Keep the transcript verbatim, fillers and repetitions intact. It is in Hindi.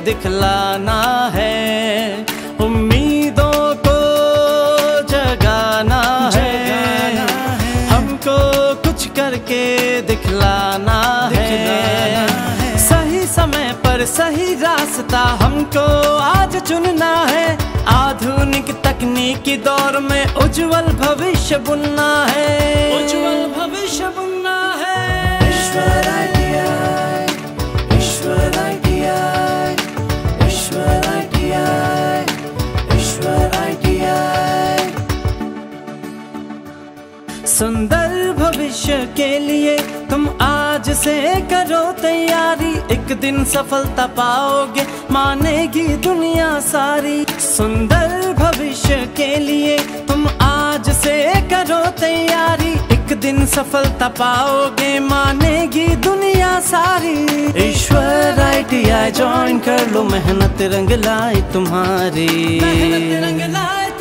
दिखलाना है, उम्मीदों को जगाना है, हमको कुछ करके दिखलाना है। सही समय पर सही रास्ता हमको आज चुनना है, आधुनिक तकनीकी दौर में उज्जवल भविष्य बुनना है, उज्जवल भविष्य बुनना है। ईश्वर आइडिया, ईश्वर आइडिया, ईश्वर आइडिया, ईश्वर आइडिया। सुंदर भविष्य के लिए तुम आज से करो तैयारी, एक दिन सफलता पाओगे मानेगी दुनिया सारी। सुंदर भविष्य के लिए तुम आज से करो तैयारी, एक दिन सफलता पाओगे मानेगी दुनिया सारी। ईश्वर आईटीआई ज्वाइन कर लो, मेहनत रंग लाई तुम्हारी, मेहनत रंग लाई